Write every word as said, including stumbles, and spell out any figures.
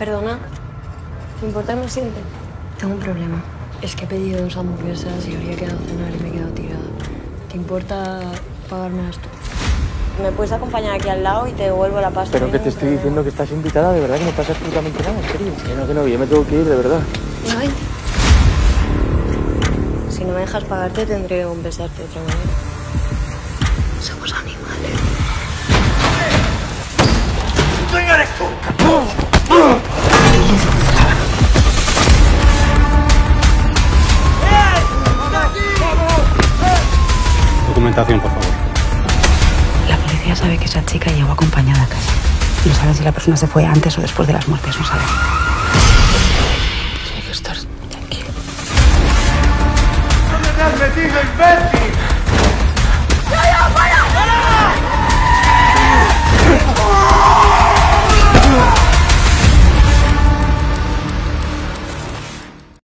Perdona, ¿te importa que me siente? Tengo un problema. Es que he pedido dos hamburguesas y habría quedado a cenar y me he quedado tirada. ¿Te importa pagármelas tú? ¿Me puedes acompañar aquí al lado y te devuelvo la pasta? Pero que te estoy diciendo que estás invitada, de verdad, que no pasa absolutamente nada, en serio. Que no, que no, yo me tengo que ir, de verdad. Ay. Si no me dejas pagarte, tendré que compensarte de otra manera. Somos animales. ¿Quién eres tú? Documentación, por favor. La policía sabe que esa chica llegó acompañada a casa. No sabe si la persona se fue antes o después de las muertes, no sabe. Tienes que estar tranquilo. ¿Dónde te has metido, imbécil?